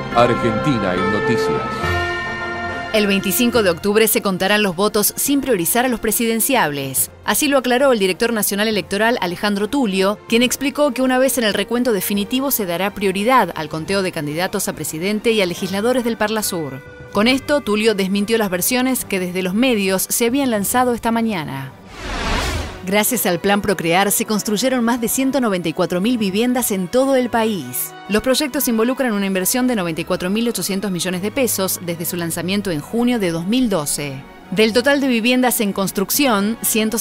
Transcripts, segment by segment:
Argentina en Noticias. El 25 de octubre se contarán los votos sin priorizar a los presidenciables. Así lo aclaró el director nacional electoral Alejandro Tulio, quien explicó que una vez en el recuento definitivo se dará prioridad al conteo de candidatos a presidente y a legisladores del Parlasur. Con esto, Tulio desmintió las versiones que desde los medios se habían lanzado esta mañana. Gracias al Plan Procrear se construyeron más de 194.000 viviendas en todo el país. Los proyectos involucran una inversión de 94.800 millones de pesos desde su lanzamiento en junio de 2012. Del total de viviendas en construcción,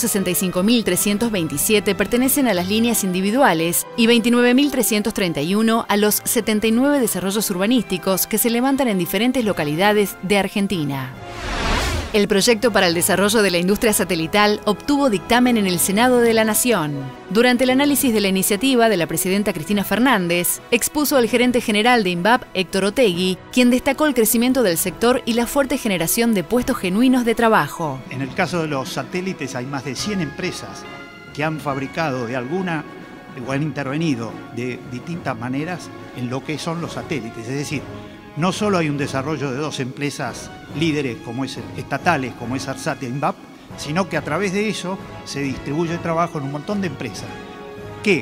165.327 pertenecen a las líneas individuales y 29.331 a los 79 desarrollos urbanísticos que se levantan en diferentes localidades de Argentina. El proyecto para el desarrollo de la industria satelital obtuvo dictamen en el Senado de la Nación. Durante el análisis de la iniciativa de la presidenta Cristina Fernández, expuso el gerente general de INVAP, Héctor Otegui, quien destacó el crecimiento del sector y la fuerte generación de puestos genuinos de trabajo. En el caso de los satélites hay más de 100 empresas que han fabricado de alguna o han intervenido de distintas maneras en lo que son los satélites, es decir, no solo hay un desarrollo de dos empresas líderes estatales como es ARSAT y INVAP, sino que a través de eso se distribuye trabajo en un montón de empresas que,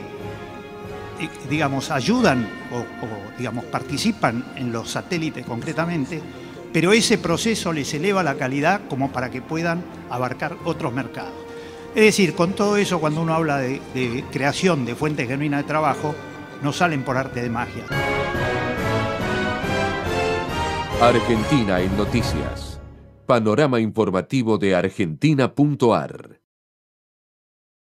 ayudan o participan en los satélites concretamente, pero ese proceso les eleva la calidad como para que puedan abarcar otros mercados. Es decir, con todo eso, cuando uno habla de creación de fuentes genuinas de trabajo, no salen por arte de magia. Argentina en Noticias. Panorama informativo de Argentina.ar.